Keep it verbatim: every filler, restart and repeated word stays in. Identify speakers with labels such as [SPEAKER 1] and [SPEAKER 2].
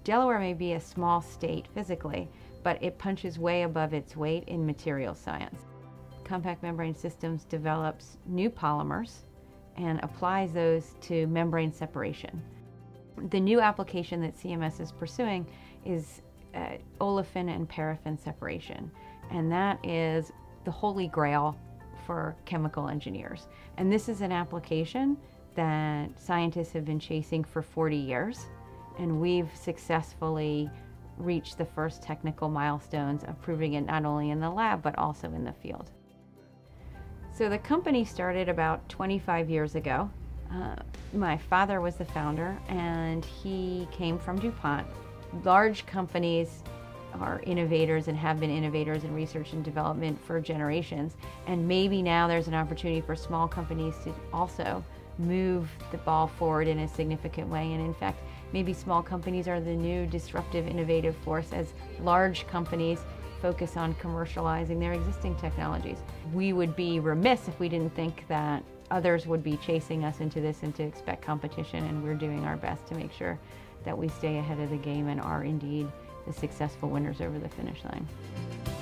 [SPEAKER 1] Delaware may be a small state physically, but it punches way above its weight in material science. Compact Membrane Systems develops new polymers and applies those to membrane separation. The new application that C M S is pursuing is uh, olefin and paraffin separation, and that is the Holy Grail for chemical engineers. And this is an application that scientists have been chasing for forty years, and we've successfully reached the first technical milestones of proving it not only in the lab but also in the field. So the company started about twenty-five years ago. Uh, my father was the founder, and he came from DuPont. Large companies are innovators and have been innovators in research and development for generations, and maybe now there's an opportunity for small companies to also move the ball forward in a significant way. And in fact, maybe small companies are the new disruptive, innovative force as large companies focus on commercializing their existing technologies. We would be remiss if we didn't think that others would be chasing us into this and to expect competition, and we're doing our best to make sure that we stay ahead of the game and are indeed the successful winners over the finish line.